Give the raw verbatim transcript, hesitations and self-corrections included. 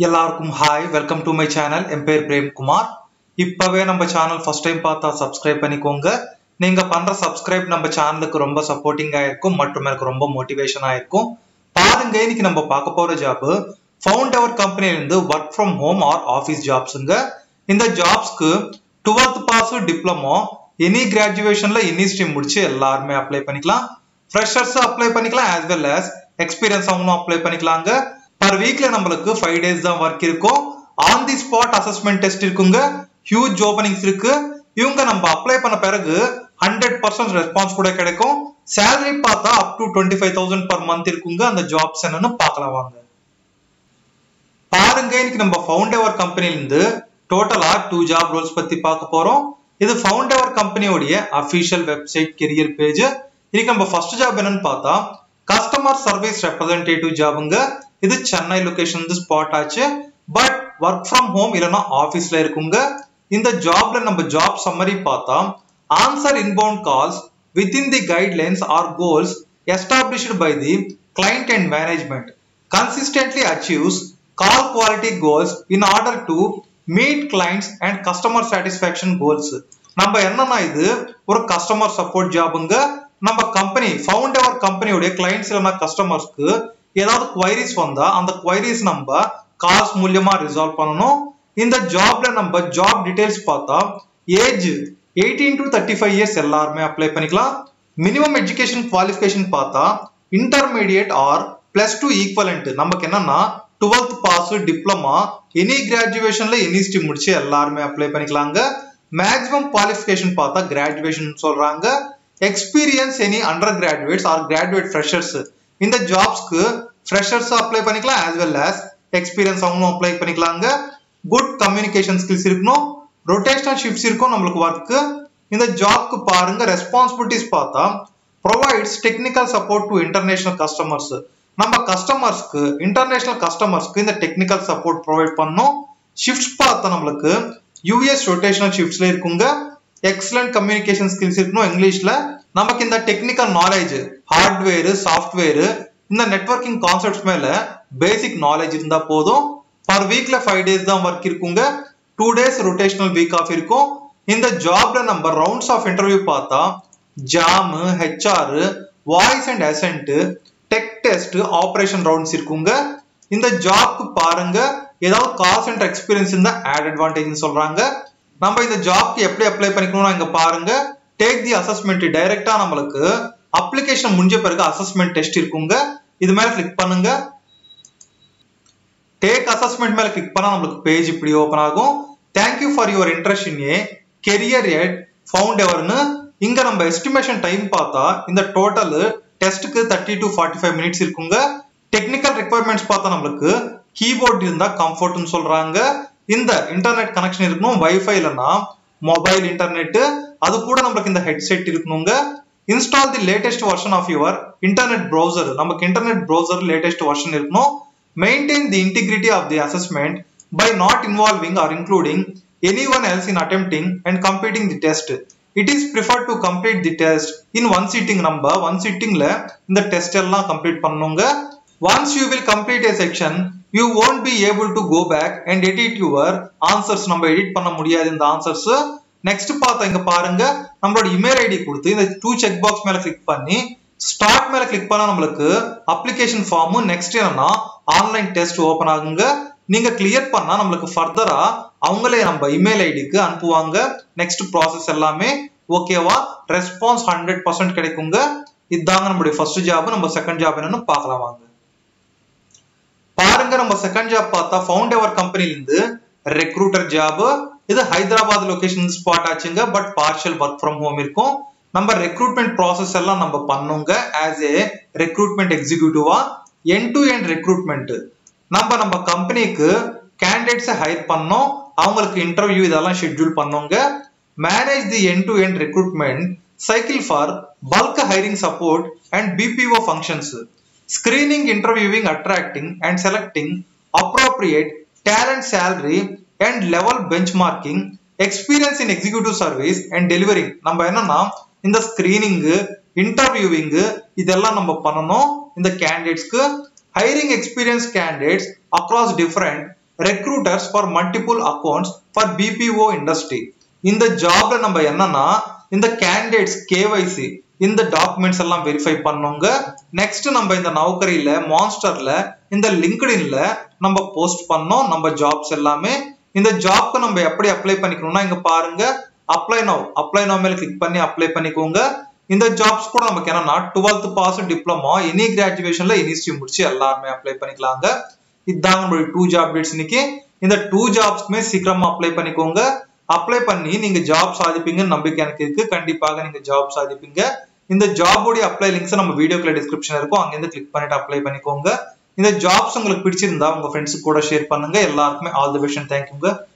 எல்லாருக்கும் hi, welcome to my channel. என் பேர் பிரேம் குமார். இப்பவே நம்ம சேனல் ஃபர்ஸ்ட் டைம் பார்த்தா சப்ஸ்கிரைப் பண்ணிக்கோங்க. நீங்க பண்ற சப்ஸ்கிரைப் நம்ம சேனலுக்கு ரொம்ப சப்போர்ட்டிங்கா இருக்கும் மற்றும் எனக்கு ரொம்ப மோட்டிவேஷனா இருக்கும். பாருங்க, இன்னைக்கு நம்ம பார்க்க போற ஜாப் ஃபவுண்டவர் கம்பெனில இருந்து work from home or office ஜாப்ஸ்ங்க. இந்த ஜாப்ஸ்க்கு டுவெல்த் பாஸ், டிப்ளமோ, எனி கிராஜுவேஷன்ல எனி ஸ்ட்ரீம் முடிச்சு எல்லாருமே அப்ளை பண்ணிக்கலாம். ஃப்ரெஷர்ஸ் அப்ளை பண்ணிக்கலாம், as well as எக்ஸ்பீரியன்ஸ் அவங்களும் அப்ளை பண்ணிக்கலாங்க. per weekல நம்மளுக்கு five days தான் வர்க் இருக்கும். On the spot assessment test இருக்குங்க. ஹியூஜ் ஓபனிங்ஸ் இருக்கு. இவங்க நம்ம அப்ளை பண்ண பிறகு one hundred percent ரெஸ்பான்ஸ் கூட கிடைக்கும். salary பார்த்தா up to twenty-five thousand per month இருக்குங்க. அந்த ஜாப்ஸ் என்னன்னு பார்க்கலாம் வாங்க. பாருங்க, இன்னைக்கு நம்ம ஃபவுண்டவர் கம்பெனில இருந்து டோட்டலா two ஜாப் ரோல்ஸ் பத்தி பார்க்க போறோம். இது ஃபவுண்டவர் கம்பெனியோட அபிஷியல் வெப்சைட் கெரியர் பேஜ். இன்னைக்கு நம்ம ஃபர்ஸ்ட் ஜாப் என்னன்னு பார்த்தா கஸ்டமர் சர்வீஸ் ரெப்ரசன்டேட்டிவ் ஜாப்ங்க. இது சென்னை லொகேஷன் ஸ்பாட் ஆச்சு. பட் ஒர்க் ஃப்ரம் ஹோம் இல்லனா ஆபீஸ்ல இருக்குங்க. இந்த ஜாப்ல நம்ம ஜாப் சம்மரி பார்த்தா answer inbound calls within the guidelines or goals established by the client and management, consistently achieves call quality goals in order to meet clients and customer satisfaction goals. நம்ம என்னன்னா இது ஒரு கஸ்டமர் சப்போர்ட் ஜாப்ங்க. நம்ம company ஃபவுண்டவர் கம்பெனியோட clients இல்லனா கஸ்டமர்ஸ்க்கு ஏதாவது குவைரிஸ் வந்தா அந்த குவைரிஸ் நம்ம கால்ஸ் மூலமா ரிசால்வ் பண்ணனும். இந்த ஜாப்ல நம்ம ஜாப் டீடைல்ஸ் பார்த்தா age eighteen to thirty-five years எல்லாரும் அப்ளை பண்ணிக்கலாம். மினிமம் எஜுகேஷன் குவாலிஃபிகேஷன் பார்த்தா intermediate or plus two equivalent. நமக்கு என்னன்னா டுவெல்த் பாஸ், டிப்ளமா, எனி கிராஜுவேஷன்ல எனி ஸ்ட்ரீம் முடிச்சு எல்லாரும் அப்ளை பண்ணிக்கலாங்க. மேக்ஸிமம் குவாலிஃபிகேஷன் பார்த்தா கிராஜுவேஷன் சொல்றாங்க. Experience any under graduates or graduate freshers. இந்த ஜாப்ஸ்க்கு ஃப்ரெஷர்ஸ் அப்ளை பண்ணிக்கலாம், as well as எக்ஸ்பீரியன்ஸ் அவங்களும் அப்ளை பண்ணிக்கலாங்க. குட் கம்யூனிகேஷன் ஸ்கில்ஸ் இருக்கணும். ரொட்டேஷனல் ஷிஃப்ட்ஸ் இருக்கும் நம்மளுக்கு வர்க். இந்த ஜாப்க்கு பாருங்க ரெஸ்பான்சிபிலிட்டிஸ் பார்த்தா provides technical support to international customers. நம்ம கஸ்டமர்ஸ்க்கு இன்டர்நேஷனல் கஸ்டமர்ஸ்க்கு இந்த டெக்னிக்கல் சப்போர்ட் ப்ரொவைட் பண்ணணும். ஷிஃப்ட்ஸ் பார்த்தா நம்மளுக்கு யூஎஸ் ரொட்டேஷனல் ஷிஃப்ட்ஸ்ல இருக்குங்க. எக்ஸலன்ட் கம்யூனிகேஷன் ஸ்கில்ஸ் இருக்கணும் இங்கிலீஷ்ல. நமக்கு இந்த டெக்னிக்கல் நாலேஜ், ஹார்ட்வேர், சாஃப்ட்வேர், இந்த நெட்வொர்க்கிங் கான்செப்ட்ஸ் மேல பேசிக் நாலேஜ் இருந்தா போதும். பர் வீக்ல ஃபைவ் டேஸ் தான் ஒர்க் இருக்குங்க. Two days rotational week off இருக்கும். இந்த ஜாப்ல நம்ம ரவுண்ட்ஸ் ஆஃப் இன்டர்வியூ பார்த்தா JAM, HR, voice and accent, tech test, operation rounds இருக்குங்க. இந்த ஜாப்க்கு பாருங்க ஏதாவது கால் சென்டர் எக்ஸ்பீரியன்ஸ் இருந்தா ஆட் அட்வான்டேஜ் சொல்றாங்க. நம்ம இந்த ஜாப்க்கு எப்படி அப்ளை பண்ணிக்கணும் இங்க பாருங்க. Take the assessment. டைரக்டா நம்மளுக்கு அப்ளிகேஷன் முடிஞ்ச பிறகு அசஸ்மெண்ட் டெஸ்ட் இருக்குங்க. இது மேல கிளிக் பண்ணுங்க. டேக் அசஸ்மெண்ட் மேல கிளிக் பண்ணா நம்மளுக்கு பேஜ் இப்படி ஓபன் ஆகும். Thank you for your interest in a career at ஃபவுண்டவர்னு. இங்க நம்ம எஸ்டிமேஷன் டைம் பார்த்தா இந்த டோட்டல் டெஸ்ட்க்கு thirty to forty-five மினிட்ஸ் இருக்குங்க. டெக்னிக்கல் ரிக்வயர்மெண்ட்ஸ் பார்த்தா நம்மளுக்கு கீபோர்ட் இருந்தா கம்ஃபர்ட்னு சொல்றாங்க. இந்த இன்டர்நெட் கனெக்ஷன் இருக்கணும். வைஃபை இல்லனா மொபைல் இன்டர்நெட், அது கூட நம்மளுக்கு இந்த ஹெட்செட் இருக்கணுங்க. Install the latest version of your internet browser. நமக்கு இன்டர்நெட் ப்ரௌசர் லேட்டஸ்ட் வெர்ஷன் இருக்கணும். Maintain the integrity of the assessment by not involving or including anyone else in attempting and completing the test. It is preferred to complete the test in one sitting. நம்ம one sitting ல இந்த test எல்லாம் complete பண்ணனுங்க. Once you will complete a section, you won't be able to go back and edit your answers. நம்ம edit பண்ண முடியாது இந்த answers. Next பார்த்தா இங்க பாருங்க நம்மளோட இமெயில் ஐடி கொடுத்து இந்த டூ செக் பாக்ஸ் மேல கிளிக் பண்ணி ஸ்டார்ட் மேல கிளிக் பண்ணா நம்மளுக்கு அப்ளிகேஷன் ஃபார்ம், நெக்ஸ்ட் என்னன்னா ஆன்லைன் டெஸ்ட் ஓபன் ஆகுங்க. நீங்க கிளியர் பண்ணா நம்மளுக்கு ஃபர்தரா அவங்களே நம்ம இமெயில் ஐடிக்கு அனுப்புவாங்க. நெக்ஸ்ட் ப்ராசஸ் எல்லாமே ஓகேவா, ரெஸ்பான்ஸ் hundred percent கிடைக்குங்க. இதாங்க நம்மளுடைய ஃபர்ஸ்ட் ஜாப். நம்ம செகண்ட் ஜாப் என்னன்னு பார்க்கலாம் வாங்க. பாருங்க, நம்ம செகண்ட் ஜாப் பார்த்தா ஃபவுண்டவர் கம்பெனில இருந்து ரெக்ரூட்டர் ஜாப். இது ஹைதராபாத் லொகேஷன் ஸ்பாட் ஆச்சுங்க. But partial work from home இருக்கும். நம்ம ரெக்ரூட்மெண்ட் ப்ராசஸ் எல்லாம் நம்ம பண்ணுங்க ஆஸ் ஏ ரெக்ரூட்மெண்ட் எக்ஸிக்யூட்டிவா. End to end recruitment. நம்ம நம்ம கம்பெனிக்கு கேண்டிடேட்ஸை ஹையர் பண்ணோம், அவங்களுக்கு இன்டர்வியூ இதெல்லாம் ஷெட்யூல் பண்ணுங்க. Manage the end to end recruitment cycle for bulk hiring support and BPO functions. Screening, interviewing, attracting and selecting appropriate talent, salary and level benchmarking, experience in executive service and delivering. நம்ம என்னன்னா இந்த screening, interviewing இதெல்லாம் நம்ம பண்ணணும் இந்த கேண்டிடேட்ஸ்க்கு. hiring experienced candidates across different recruiters for multiple accounts for B P O industry. இந்த ஜாப்ல நம்ம என்னன்னா இந்த candidates K Y C இந்த டாக்குமெண்ட்ஸ் எல்லாம் வெரிஃபை பண்ணுங்க. நெக்ஸ்ட் நம்ம இந்த நௌக்கரியில மான்ஸ்டர்ல இந்த லிங்க்டின்ல நம்ம போஸ்ட் பண்ணோம் நம்ம ஜாப்ஸ் எல்லாமே. இந்த ஜாப்க்கு நம்ம எப்படி அப்ளை பண்ணிக்கணும்னா இங்க பாருங்க அப்ளை நவ் அப்ளை நவ் மேல கிளிக் பண்ணி அப்ளை பண்ணிக்கோங்க. இந்த ஜாப்ஸ் கூட நமக்கு என்னன்னா டுவெல்த் பாஸ் டிப்ளமா எனி கிராஜுவேஷன்ல எனி ஸ்ட்ரீம் முடிச்சு எல்லாருமே அப்ளை பண்ணிக்கலாங்க. இதுதான் நம்மளுடைய டூ ஜாப் அப்டேட்ஸ் இன்னைக்கு. இந்த டூ ஜாப்ஸ்க்குமே சீக்கிரமா அப்ளை பண்ணிக்கோங்க. அப்ளை பண்ணி நீங்க ஜாப் சாதிப்பீங்கன்னு நம்பிக்கை எனக்கு இருக்கு. கண்டிப்பாக நீங்க ஜாப் சாதிப்பீங்க. இந்த ஜாபோடைய அப்ளை லிங்க்ஸ் நம்ம வீடியோக்குள்ள டிஸ்கிரிப்ஷன் இருக்கும், அங்கிருந்து கிளிக் பண்ணிட்டு அப்ளை பண்ணிக்கோங்க. இந்த ஜாப்ஸ் உங்களுக்கு பிடிச்சிருந்தா உங்க ஃப்ரெண்ட்ஸ் கூட ஷேர் பண்ணுங்க. எல்லாருக்குமே ஆல் தி பெஸ்ட். தேங்க்யூங்க.